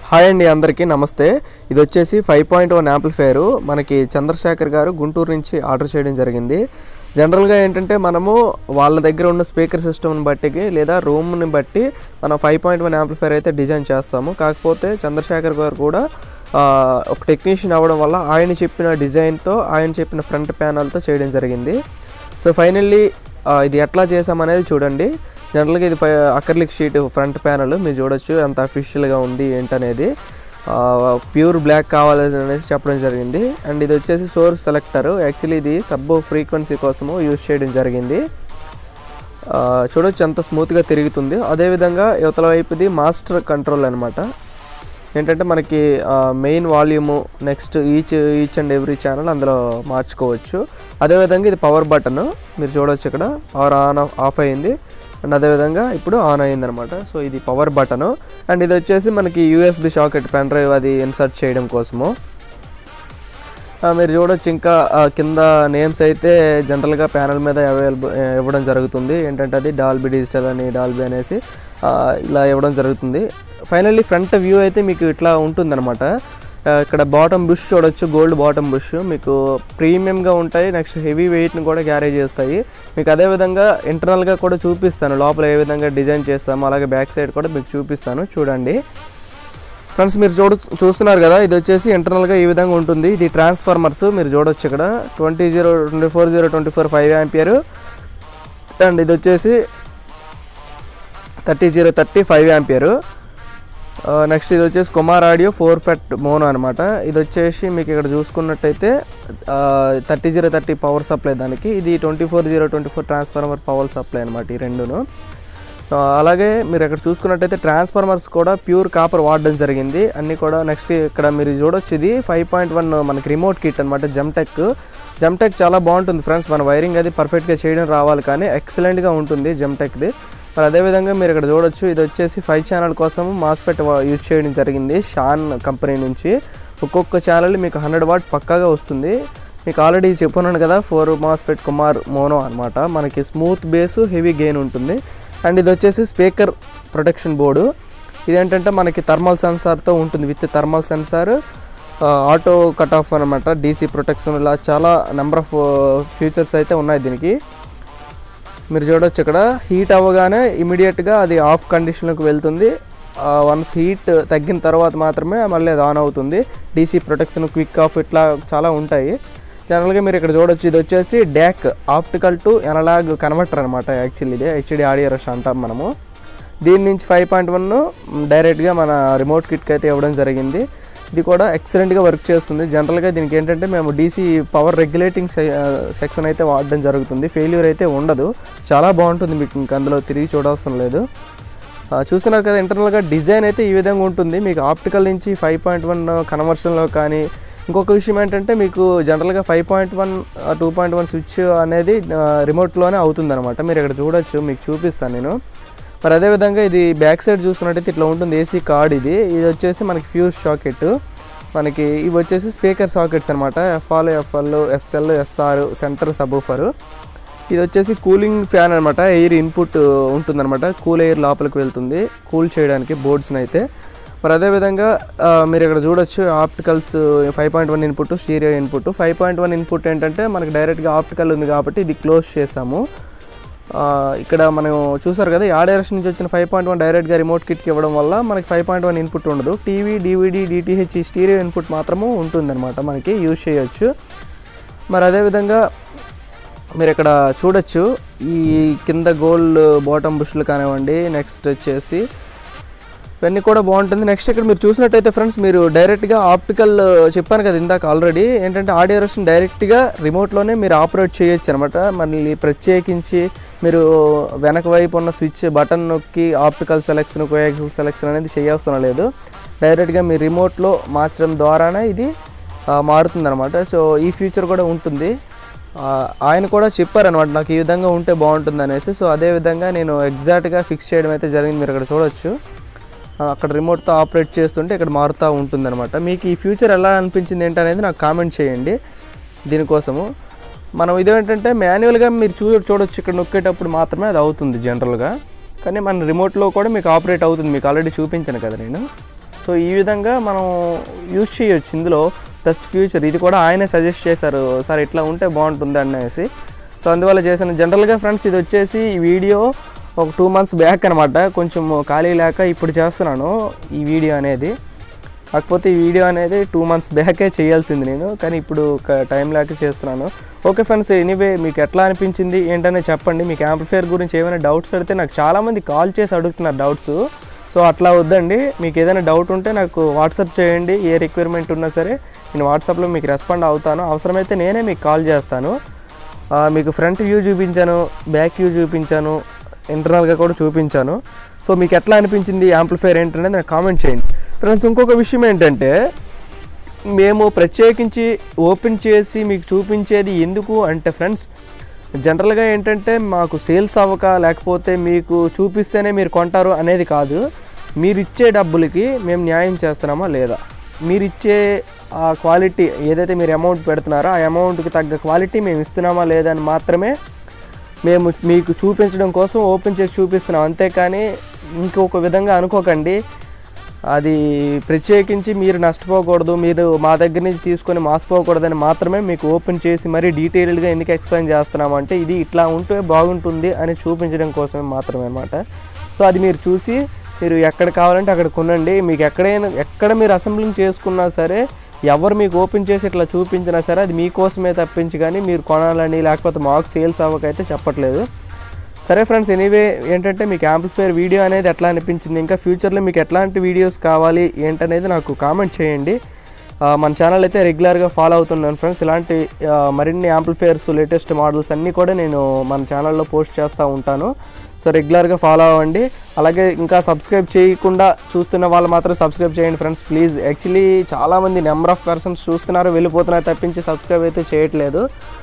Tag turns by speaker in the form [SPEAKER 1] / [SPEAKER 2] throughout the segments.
[SPEAKER 1] Hi అండి, అందరికీ నమస్తే. ఇది వచ్చేసి 5.1 యాంప్లిఫైయర్ మనకి చంద్రశేఖర్ గారు గుంటూరు నుంచి ఆర్డర్ చేయడం జరిగింది. జనరల్గా ఏంటంటే మనము వాళ్ళ దగ్గర ఉన్న స్పీకర్ సిస్టమ్ని బట్టి లేదా రూమ్ని బట్టి మనం 5.1 యాంప్లిఫైయర్ అయితే డిజైన్ చేస్తాము. కాకపోతే చంద్రశేఖర్ గారు కూడా ఒక టెక్నీషియన్ అవ్వడం వల్ల ఆయన చెప్పిన డిజైన్తో ఆయన చెప్పిన ఫ్రంట్ ప్యానల్తో చేయడం జరిగింది. సో ఫైనల్లీ ఇది ఎట్లా చేసామనేది చూడండి. జనరల్గా ఇది అక్రిలిక్ షీట్ ఫ్రంట్ ప్యానల్ మీరు చూడొచ్చు ఎంత అఫీషియల్గా ఉంది ఏంటనేది. ప్యూర్ బ్లాక్ కావాలనేసి చెప్పడం జరిగింది. అండ్ ఇది వచ్చేసి సోర్స్ సెలెక్టర్. యాక్చువల్లీ ఇది సబ్ ఫ్రీక్వెన్సీ కోసము యూజ్ చేయడం జరిగింది. చూడొచ్చు ఎంత స్మూత్గా తిరుగుతుంది. అదేవిధంగా యువతల వైపుది మాస్టర్ కంట్రోల్ అనమాట. ఏంటంటే మనకి main volume next each and every channel అందులో మార్చుకోవచ్చు. అదేవిధంగా ఇది పవర్ బటన్ మీరు చూడవచ్చు, ఇక్కడ పవర్ ఆన్ ఆఫ్ అయింది అండ్ అదేవిధంగా ఇప్పుడు ఆన్ అయింది అనమాట. సో ఇది పవర్ బటను. అండ్ ఇది వచ్చేసి మనకి యూఎస్బి సాకెట్ పెన్ డ్రైవ్ అది ఇన్సర్ట్ చేయడం కోసము. మీరు చూడొచ్చు ఇంకా కింద నేమ్స్ అయితే జనరల్గా ప్యానల్ మీద ఇవ్వడం జరుగుతుంది. ఏంటంటే అది డాల్బీ డిజిటల్ అని డాల్బీ అనేసి ఇలా ఇవ్వడం జరుగుతుంది. ఫైనల్లీ ఫ్రంట్ వ్యూ అయితే మీకు ఇట్లా ఉంటుందన్నమాట. ఇక్కడ బాటమ్ బుష్ చూడొచ్చు, గోల్డ్ బాటమ్ బుష్ మీకు ప్రీమియంగా ఉంటాయి. నెక్స్ట్ హెవీ వెయిట్ని కూడా క్యారీ చేస్తాయి. మీకు అదేవిధంగా ఇంటర్నల్గా కూడా చూపిస్తాను లోపల ఏ విధంగా డిజైన్ చేస్తాము, అలాగే బ్యాక్ సైడ్ కూడా మీకు చూపిస్తాను చూడండి. ఫ్రెండ్స్ మీరు చూస్తున్నారు కదా, ఇది వచ్చేసి ఇంటర్నల్గా ఈ విధంగా ఉంటుంది. ఇది ట్రాన్స్ఫార్మర్స్ మీరు చూడొచ్చు, ఇక్కడ 20-24-24 5 యాంపియర్ అండ్ ఇది వచ్చేసి 30-30 5 యాంపియర్. నెక్స్ట్ ఇది వచ్చేసి కుమార్ ఆడియో 4 ఫెట్ మోనో అనమాట. ఇది వచ్చేసి మీకు ఇక్కడ చూసుకున్నట్టయితే 30-30 పవర్ సప్లై దానికి. ఇది 24-24 ట్రాన్స్ఫార్మర్ పవర్ సప్లై అనమాట ఈ రెండును. అలాగే మీరు ఇక్కడ చూసుకున్నట్టయితే ట్రాన్స్ఫార్మర్స్ కూడా ప్యూర్ కాపర్ వాడడం జరిగింది అన్నీ కూడా. నెక్స్ట్ ఇక్కడ మీరు చూడొచ్చు, ఇది 5.1 మనకి రిమోట్ కిట్ అనమాట. జమ్టెక్ చాలా బాగుంటుంది ఫ్రెండ్స్. మన వైరింగ్ అది పర్ఫెక్ట్గా చేయడం రావాలి, కానీ ఎక్సలెంట్గా ఉంటుంది జమ్టెక్ది. మరి అదేవిధంగా మీరు ఇక్కడ చూడొచ్చు, ఇది వచ్చేసి 5 ఛానల్ కోసం మాస్ఫెట్ యూజ్ చేయడం జరిగింది షాన్ కంపెనీ నుంచి. ఒక్కొక్క ఛానల్ మీకు 100 వాట్ పక్కాగా వస్తుంది. మీకు ఆల్రెడీ చెప్పున్నాను కదా, 4 మాస్ఫెట్ కుమార్ మోనో అనమాట. మనకి స్మూత్ బేస్ హెవీ గెయిన్ ఉంటుంది. అండ్ ఇది వచ్చేసి స్పీకర్ ప్రొటెక్షన్ బోర్డు. ఇదేంటంటే మనకి థర్మల్ సెన్సార్తో ఉంటుంది, with thermal sensor, auto cut off అనమాట, డీసీ ప్రొటెక్షన్, ఇలా చాలా నెంబర్ ఆఫ్ ఫీచర్స్ అయితే ఉన్నాయి దీనికి. మీరు చూడవచ్చు, ఇక్కడ హీట్ అవ్వగానే ఇమీడియట్గా అది ఆఫ్ కండిషన్లోకి వెళ్తుంది. వన్స్ హీట్ తగ్గిన తర్వాత మాత్రమే మళ్ళీ అది ఆన్ అవుతుంది. డీసీ ప్రొటెక్షన్, క్విక్ ఆఫ్, ఇట్లా చాలా ఉంటాయి. జనరల్గా మీరు ఇక్కడ చూడొచ్చు, ఇది వచ్చేసి DAC optical to analogue converter అనమాట. యాక్చువల్లీ ఇదే హెచ్డి ఆడియో రష్ అంటాం మనము. దీని నుంచి 5.1 డైరెక్ట్గా మన రిమోట్ కిట్కి అయితే ఇవ్వడం జరిగింది. ఇది కూడా ఎక్సలెంట్గా వర్క్ చేస్తుంది. జనరల్గా దీనికి ఏంటంటే మేము డీసీ పవర్ రెగ్యులేటింగ్ సెక్షన్ అయితే వాడడం జరుగుతుంది. ఫెయిల్యూర్ అయితే ఉండదు, చాలా బాగుంటుంది. మీకు ఇంకా అందులో తిరిగి చూడవసరం లేదు. చూస్తున్నారు కదా, ఇంటర్నల్గా డిజైన్ అయితే ఈ విధంగా ఉంటుంది. మీకు ఆప్టికల్ నుంచి 5.1 కన్వర్షన్లో కానీ. ఇంకొక విషయం ఏంటంటే మీకు జనరల్గా 5.1 2.1 స్విచ్ అనేది రిమోట్లోనే అవుతుందన్నమాట. మీరు ఇక్కడ చూడొచ్చు, మీకు చూపిస్తాను నేను. మరి అదేవిధంగా ఇది బ్యాక్ సైడ్ చూసుకున్నట్టయితే ఇట్లా ఉంటుంది ఏసీ కార్డ్. ఇది వచ్చేసి మనకి ఫ్యూజ్ సాకెట్. మనకి ఇవి వచ్చేసి స్పీకర్ సాకెట్స్ అనమాట. FL, SL, SR, centre subwoofer. ఇది వచ్చేసి కూలింగ్ ఫ్యాన్ అనమాట. ఎయిర్ ఇన్పుట్ ఉంటుందన్నమాట, కూల్ ఎయిర్ లోపలికి వెళ్తుంది కూల్ చేయడానికి బోర్డ్స్ని అయితే. మరి అదేవిధంగా మీరు ఇక్కడ చూడొచ్చు, opticals 5.1 input, stereo input. 5.1 input ఏంటంటే మనకి డైరెక్ట్గా ఆప్టికల్ ఉంది కాబట్టి ఇది క్లోజ్ చేసాము. ఇక్కడ మనం చూసారు కదా, ఆ డైరెక్షన్ నుంచి వచ్చిన 5.1 డైరెక్ట్గా రిమోట్ కిట్కి ఇవ్వడం వల్ల మనకి 5.1 ఇన్పుట్ ఉండదు. TV, DVD, DTH, stereo input మాత్రము ఉంటుందన్నమాట, మనకి యూజ్ చేయొచ్చు. మరి అదేవిధంగా మీరు ఇక్కడ చూడొచ్చు, ఈ కింద గోల్డ్ బాటమ్ బుష్లు కానివ్వండి, నెక్స్ట్ వచ్చేసి ఇవన్నీ కూడా బాగుంటుంది. నెక్స్ట్ ఇక్కడ మీరు చూసినట్టయితే ఫ్రెండ్స్, మీరు డైరెక్ట్గా ఆప్టికల్ చెప్పాను కదా ఇందాక ఆల్రెడీ, ఏంటంటే ఆడియో రషన్ డైరెక్ట్గా రిమోట్లోనే మీరు ఆపరేట్ చేయొచ్చు అనమాట. మళ్ళీ ప్రత్యేకించి మీరు వెనక వైపు ఉన్న స్విచ్ బటన్ నొక్కి ఆప్టికల్ సెలెక్షన్, కోయాక్సిల్ సెలెక్షన్ అనేది చేయవసరం లేదు. డైరెక్ట్గా మీ రిమోట్లో మార్చడం ద్వారానే ఇది మారుతుంది అనమాట. సో ఈ ఫీచర్ కూడా ఉంటుంది. ఆయన కూడా చెప్పారనమాట నాకు ఈ విధంగా ఉంటే బాగుంటుంది అనేసి. సో అదేవిధంగా నేను ఎగ్జాక్ట్గా ఫిక్స్ చేయడం అయితే జరిగింది. మీరు ఇక్కడ చూడొచ్చు, అక్కడ రిమోట్తో ఆపరేట్ చేస్తుంటే ఇక్కడ మారుతూ ఉంటుంది అనమాట. మీకు ఈ ఫ్యూచర్ ఎలా అనిపించింది ఏంటనేది నాకు కామెంట్ చేయండి. దీనికోసము మనం ఇదేంటంటే మాన్యువల్గా మీరు చూడొచ్చు, ఇక్కడ నొక్కేటప్పుడు మాత్రమే అది అవుతుంది జనరల్గా. కానీ మన రిమోట్లో కూడా మీకు ఆపరేట్ అవుతుంది. మీకు ఆల్రెడీ చూపించాను కదా నేను. సో ఈ విధంగా మనం యూజ్ చేయొచ్చు ఇందులో బెస్ట్ ఫ్యూచర్. ఇది కూడా ఆయనే సజెస్ట్ చేశారు, సార్ ఇట్లా ఉంటే బాగుంటుంది అనేసి. సో అందువల్ల చేశాను. జనరల్గా ఫ్రెండ్స్ ఇది వచ్చేసి ఈ వీడియో ఒక 2 months బ్యాక్ అనమాట. కొంచెం ఖాళీ లేక ఇప్పుడు చేస్తున్నాను ఈ వీడియో అనేది. కాకపోతే ఈ వీడియో అనేది 2 months బ్యాకే చేయాల్సింది నేను, కానీ ఇప్పుడు టైం లేక చేస్తున్నాను. ఓకే ఫ్రెండ్స్, ఎనీవే మీకు ఎట్లా అనిపించింది ఏంటనే చెప్పండి. మీకు యాంప్లిఫైయర్ గురించి ఏమైనా డౌట్స్ అడిగితే నాకు చాలామంది కాల్ చేసి అడుగుతున్నారు డౌట్స్. సో అట్లా వద్దండి, మీకు ఏదైనా డౌట్ ఉంటే నాకు వాట్సాప్ చేయండి. ఏ రిక్వైర్మెంట్ ఉన్నా సరే నేను వాట్సాప్లో మీకు రెస్పాండ్ అవుతాను. అవసరమైతే నేనే మీకు కాల్ చేస్తాను. మీకు ఫ్రంట్ వ్యూ చూపించాను, బ్యాక్ వ్యూ చూపించాను, ఇంటర్నల్గా కూడా చూపించాను. సో మీకు ఎట్లా అనిపించింది యాంప్లిఫైయర్ ఏంటనేది నాకు కామెంట్ చేయండి ఫ్రెండ్స్. ఇంకొక విషయం ఏంటంటే, మేము ప్రత్యేకించి ఓపెన్ చేసి మీకు చూపించేది ఎందుకు అంటే ఫ్రెండ్స్, జనరల్గా ఏంటంటే మాకు సేల్స్ అవ్వక లేకపోతే మీకు చూపిస్తేనే మీరు కొంటారు అనేది కాదు. మీరు ఇచ్చే డబ్బులకి మేము న్యాయం చేస్తున్నామా లేదా, మీరు ఇచ్చే ఆ క్వాలిటీ ఏదైతే మీరు అమౌంట్ పెడుతున్నారో ఆ అమౌంట్కి తగ్గ క్వాలిటీ మేము ఇస్తున్నామా లేదా అని మాత్రమే మేము మీకు చూపించడం కోసం ఓపెన్ చేసి చూపిస్తున్నాం. అంతేకాని ఇంకొక విధంగా అనుకోకండి. అది ప్రత్యేకించి మీరు నష్టపోకూడదు, మీరు మా దగ్గర నుంచి తీసుకొని మోసపోకూడదని మాత్రమే మీకు ఓపెన్ చేసి మరీ డీటెయిల్డ్గా ఎందుకు ఎక్స్ప్లెయిన్ చేస్తున్నామంటే, ఇది ఇట్లా ఉంటే బాగుంటుంది అని చూపించడం కోసమే మాత్రమే అనమాట. సో అది మీరు చూసి మీరు ఎక్కడ కావాలంటే అక్కడ కొనండి. మీకు ఎక్కడ మీరు అసెంబ్లింగ్ చేసుకున్నా సరే, ఎవరు మీకు ఓపెన్ చేసి ఇట్లా చూపించినా సరే అది మీకోసమే తప్పించి కానీ మీరు కొనాలని లేకపోతే మాకు సేల్స్ అవ్వకైతే చెప్పట్లేదు. సరే ఫ్రెండ్స్, ఎనీవే ఏంటంటే మీకు యాంప్లిఫైయర్ వీడియో అనేది ఎట్లా అనిపించింది, ఇంకా ఫ్యూచర్లో మీకు ఎట్లాంటి వీడియోస్ కావాలి ఏంటనేది నాకు కామెంట్ చేయండి. మన ఛానల్ అయితే రెగ్యులర్గా ఫాలో అవుతున్నాను ఫ్రెండ్స్. ఇలాంటి మరిన్ని యాంప్లిఫైయర్స్ లేటెస్ట్ మోడల్స్ అన్నీ కూడా నేను మన ఛానల్లో పోస్ట్ చేస్తూ ఉంటాను. సో రెగ్యులర్గా ఫాలో అవ్వండి. అలాగే ఇంకా సబ్స్క్రైబ్ చేయకుండా చూస్తున్న వాళ్ళు మాత్రం సబ్స్క్రైబ్ చేయండి ఫ్రెండ్స్ ప్లీజ్. యాక్చువల్లీ చాలామంది నెంబర్ ఆఫ్ పర్సన్స్ చూస్తున్నారు, వెళ్ళిపోతున్నారు తప్పించి సబ్స్క్రైబ్ అయితే చేయట్లేదు.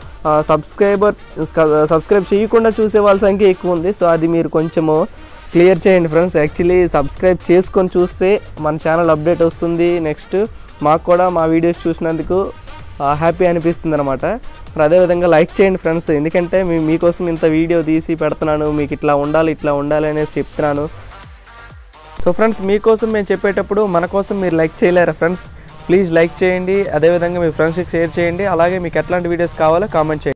[SPEAKER 1] సబ్స్క్రైబ్ చేయకుండా చూసే వాళ్ళ సంఖ్య ఎక్కువ ఉంది. సో అది మీరు కొంచెము క్లియర్ చేయండి ఫ్రెండ్స్. యాక్చువల్లీ సబ్స్క్రైబ్ చేసుకొని చూస్తే మన ఛానల్ అప్డేట్ వస్తుంది. నెక్స్ట్ మాకు కూడా మా వీడియోస్ చూసినందుకు హ్యాపీ అనిపిస్తుంది అనమాట. అదేవిధంగా లైక్ చేయండి ఫ్రెండ్స్, ఎందుకంటే మీకోసం ఇంత వీడియో తీసి పెడుతున్నాను, మీకు ఇట్లా ఉండాలి అనేసి చెప్తున్నాను. సో ఫ్రెండ్స్, మీకోసం మేము చెప్పేటప్పుడు మన కోసం మీరు లైక్ చేయలేరా ఫ్రెండ్స్? ప్లీజ్ లైక్ చేయండి. అదేవిధంగా మీ ఫ్రెండ్స్కి షేర్ చేయండి. అలాగే మీకు ఎట్లాంటి వీడియోస్ కావాలో కామెంట్ చేయండి.